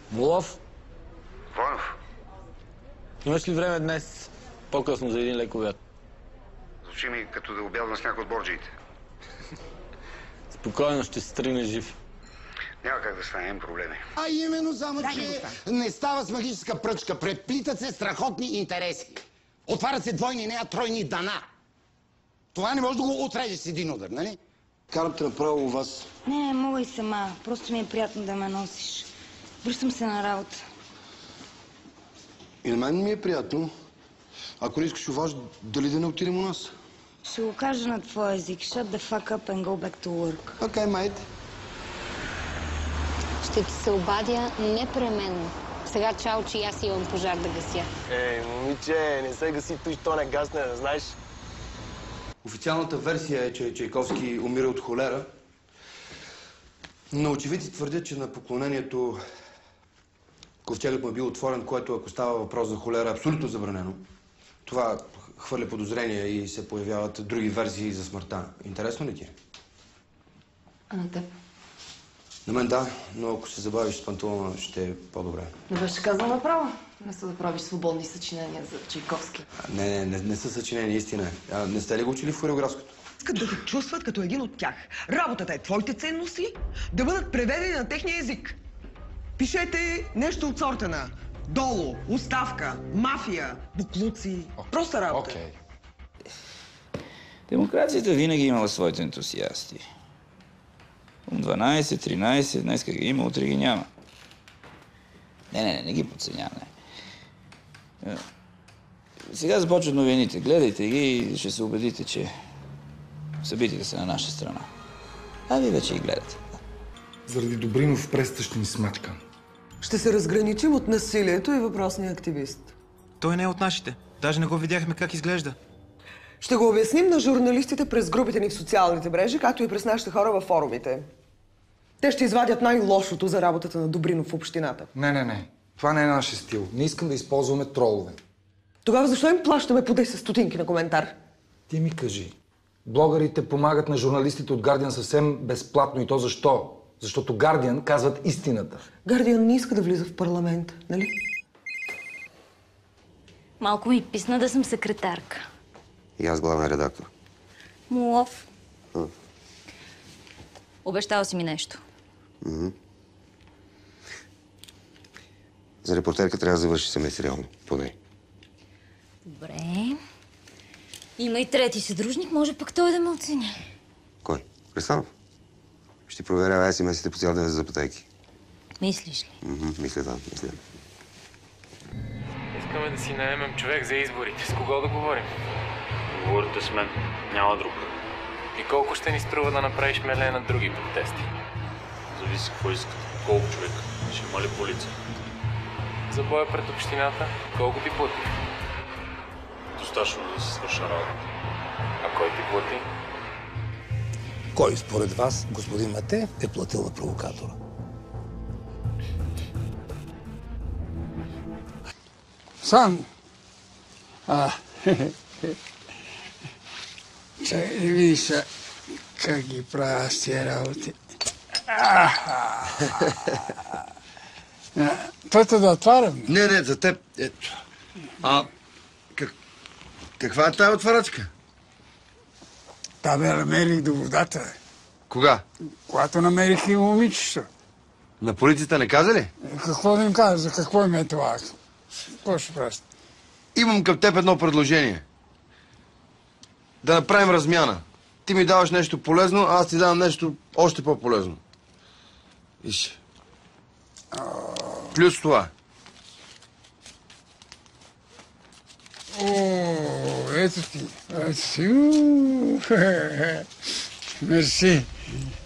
Молов, Войнов, имаш ли време днес по-късно за един лек обяд? звучи ми като да обядвам с някой от борджиите. Спокойно, ще се тръгне жив. Няма как да стане, имам проблеми. А именно, само че не става с магическа пръчка. Преплитат се страхотни интереси. Отварят се двойни, не тройни дана. Това не може да го отрежеш с един удар, нали? Карам те направо у вас. Не, мога и сама. Просто ми е приятно да ме носиш. Връщам се на работа. И на мен ми е приятно. Ако не искаш у вас, дали да не отидем у нас? Ще го кажа на твой език. Shut the fuck up and go back to work. Окей, майте. Ще ти се обадя непременно. Сега чао, че аз имам пожар да гася. Ей, момиче, не се гаси, той що не гасне, не знаеш? Официалната версия е, че Чайковски умира от холера. Но очевидци твърдят, че на поклонението ковчегът му е бил отворен, което, ако става въпрос за холера, е абсолютно забранено. Това хвърля подозрения и се появяват други версии за смъртта. Интересно ли ти е? А на теб? На мен да, но ако се забавиш с панталона, ще е по-добре. Не беше казал направо. Не са да правиш свободни съчинения за Чайковски. Не са съчинени, истина. Не сте ли го учили в хореографското? Искат да се чувстват като един от тях. Работата е твоите ценности да бъдат преведени на техния език. Пишете нещо от сорта на долу, оставка, мафия, буклуци. Проста работа. Окей. Демокрацията винаги имала своите ентусиасти. 12, 13, днеска ги има, утре ги няма. Не ги подценяваме. Сега започват новините. Гледайте ги и ще се убедите, че събитията са на наша страна. А вие вече ги гледате. Заради Добринов пресата ще ни смачка. Ще се разграничим от насилието и въпросния активист. Той не е от нашите. Даже не го видяхме как изглежда. Ще го обясним на журналистите през групите ни в социалните мрежи, както и през нашите хора във форумите. Те ще извадят най-лошото за работата на Добринов в общината. Не. Това не е нашия стил. Не искам да използваме тролове. Тогава защо им плащаме по 10 стотинки на коментар? Ти ми кажи. Блогърите помагат на журналистите от Guardian съвсем безплатно. И то защо? Защото Guardian казват истината. Guardian не иска да влиза в парламент, нали? Малко ми писна да съм секретарка. И аз главен редактор. Молов. Обещал си ми нещо. За репортерка трябва да завърши семестриално, поне. Добре. Има и трети съдружник, може пък той да ме оцени. Кой? Престанов? Ще проверява SMS-ите по цял ден за пътейки. Мислиш ли? Мисля. Искаме да си наемем човек за изборите. С кого да говорим? Говорите с мен. Няма друг. И колко ще ни струва да направиш меле на други протести? Зависи какво искате. Колко човек? Ще има ли полиция? За боя пред общината, колко ти плати? Достатъчно да се свърша работа. А кой ти плати? Кой според вас, господин Мате, е платил на провокатора? Сам. Чай, видиш как ги правя с тия работи. Пътя да отварям. Не, за теб. Каква е тая отварачка? Там я намерих до водата. Кога? Когато намерих и момичето. На полицията не каза ли? Какво да им кажа? За какво им е това? Какво ще правиш? Имам към теб едно предложение. Да направим размяна. Ти ми даваш нещо полезно, а аз ти давам нещо още по-полезно. Виж. Плюс това. Ето ти. Мерси.